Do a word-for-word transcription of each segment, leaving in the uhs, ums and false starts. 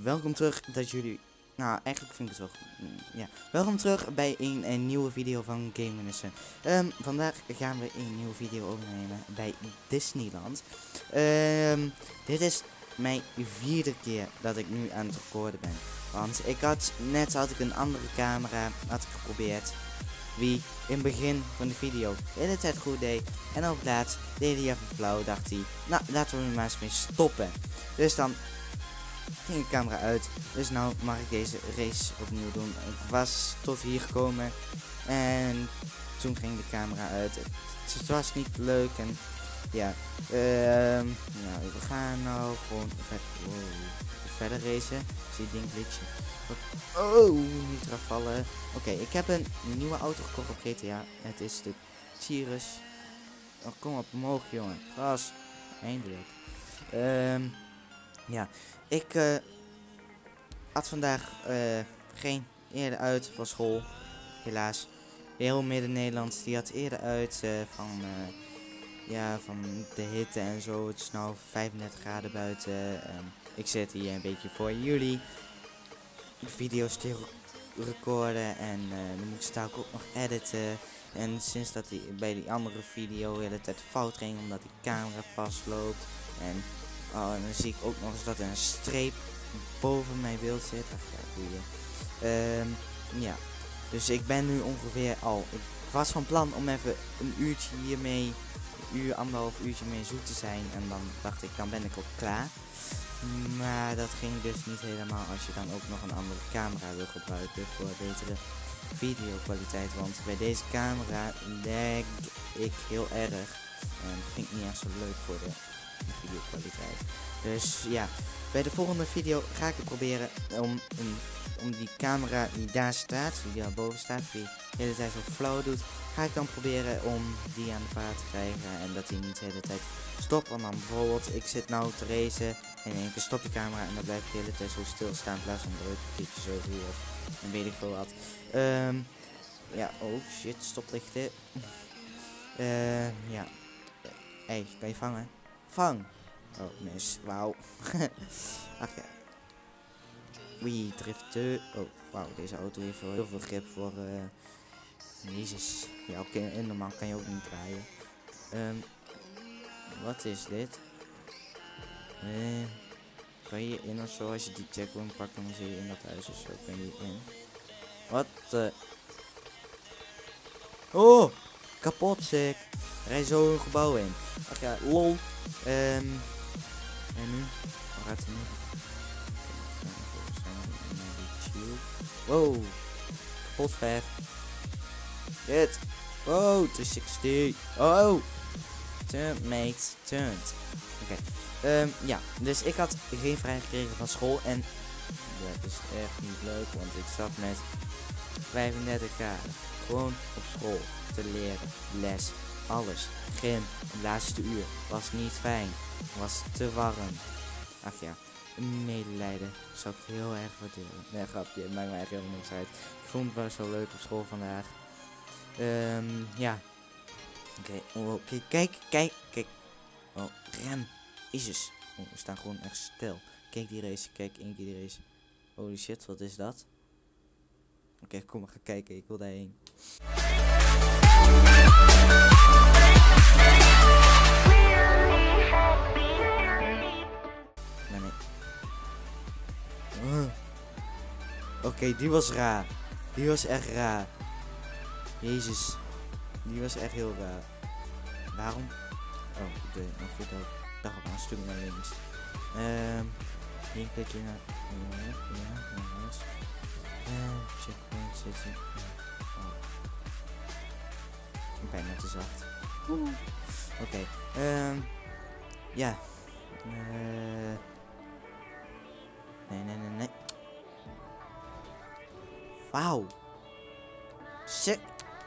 welkom terug dat jullie... Nou, eigenlijk vind ik het wel... Ja, welkom terug bij een, een nieuwe video van Game Innocent. Um, vandaag gaan we een nieuwe video opnemen bij Disneyland. Um, dit is mijn vierde keer dat ik nu aan het recorden ben. Want ik had, net had ik een andere camera, had ik geprobeerd. Wie in het begin van de video de hele tijd goed deed. En op het laatst deed hij even flauw, dacht hij. Nou, laten we er maar eens mee stoppen. Dus dan ging de camera uit. Dus nou mag ik deze race opnieuw doen. Ik was tot hier gekomen. En toen ging de camera uit. Het, het was niet leuk. En ja. Um, ja we gaan nou gewoon ver, wow, verder racen. Zie je ding glitchen. Oh, niet eraf vallen. Oké, okay, ik heb een nieuwe auto gekocht op G T A. Het is de Cirrus. Oh, kom op omhoog, jongen. Gas. Eindelijk. Um, ja, ik uh, had vandaag uh, geen eerder uit van school. Helaas. Heel Midden-Nederland die had eerder uit uh, van, uh, ja, van de hitte en zo. Het is nou vijfendertig graden buiten. Um, ik zit hier een beetje voor jullie video's te recorden en uh, dan moet ik sta ook nog editen. En sinds dat die bij die andere video de hele tijd fout ging omdat die camera vastloopt. En, oh, en dan zie ik ook nog eens dat er een streep boven mijn beeld zit. Ach ja, boeien. Um, ja, dus ik ben nu ongeveer al. Ik was van plan om even een uurtje hiermee, een uur, anderhalf uurtje mee zoet te zijn. En dan dacht ik, dan ben ik ook klaar. Maar dat ging dus niet helemaal als je dan ook nog een andere camera wil gebruiken voor betere videokwaliteit. Want bij deze camera lag ik heel erg en dat vind ik niet echt zo leuk voor de videokwaliteit. Dus ja, bij de volgende video ga ik het proberen om, om, om die camera die daar staat, die daar boven staat, die de hele tijd zo flauw doet, ga ik dan proberen om die aan de vaart te krijgen en dat hij niet de hele tijd stopt. Want dan bijvoorbeeld, ik zit nou te racen en in één keer stopt de camera en dan blijft ik de hele tijd zo stilstaan in plaats van druk een keertje zo doe of en weet ik veel wat. Um, ja, oh shit, stoplichten. uh, ja. Hé, hey, kan je vangen? Vang! Oh, mis. Wauw. Ach ja. Wee, driften. Oh, wauw, deze auto heeft wel heel veel grip voor... Uh, Jezus. Ja, oké, okay, normaal kan je ook niet draaien. Um, wat is dit? Uh, kan je in of zo? Als je die checkpoint pakt, dan zie je in dat huis of zo. Kan je in? Wat? Uh. Oh! Kapot, sick. Rij zo een gebouw in. Ach ja, lol. Um, en nu? Waar gaat hij nu? Wow. Kapot ver. Shit. Wow, driehonderdzestig. Oh. Turn, mate. Turned. Oké. Okay. Um, ja, dus ik had geen vrij gekregen van school. En dat is echt niet leuk. Want ik zat met vijfendertig graden. Gewoon op school te leren. Les. Alles. Gym. Het laatste uur. Was niet fijn. Was te warm. Ach ja. Medelijden. Zou ik heel erg waarderen. Nee, grapje. Het maakt mij echt helemaal niks uit. Ik vond het wel zo leuk op school vandaag. Um, ja. Oké. Okay. Oh, okay. Kijk. Kijk. Kijk. Oh. Rem. Jezus. Oh, we staan gewoon echt stil. Kijk die race. Kijk één keer die race. Holy shit. Wat is dat? Oké. Okay, kom maar. Ga kijken. Ik wil daarheen. Nee, nee. Uh. Oké, okay, die was raar. Die was echt raar. Jezus. Die was echt heel raar. Waarom? Oh, ik deed nog goed ook. Ik dacht op een stuk naar links. Ehm. Um, Eén keertje naar... Ja, ja, naar rechts. Ehm, checkpoint zitten. Oh. Ik ben net te zacht. Oké. Okay. Um, ja. Uh, nee, nee, nee, nee. Wauw. Sick.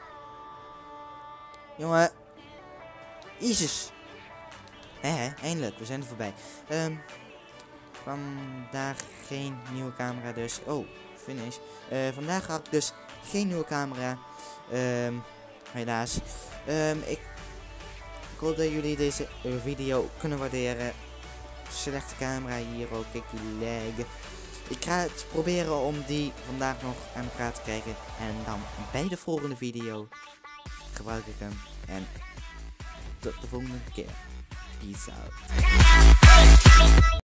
Jongen. Jezus. Hé, hé, eindelijk. We zijn er voorbij. Um, vandaag geen nieuwe camera dus. Oh, finish. Uh, vandaag had ik dus geen nieuwe camera. Um, helaas. Um, ik, ik hoop dat jullie deze video kunnen waarderen. Slechte camera hier ook. Kijk die lag. Ik ga het proberen om die vandaag nog aan de praat te krijgen. En dan bij de volgende video gebruik ik hem. En tot de volgende keer. Peace out.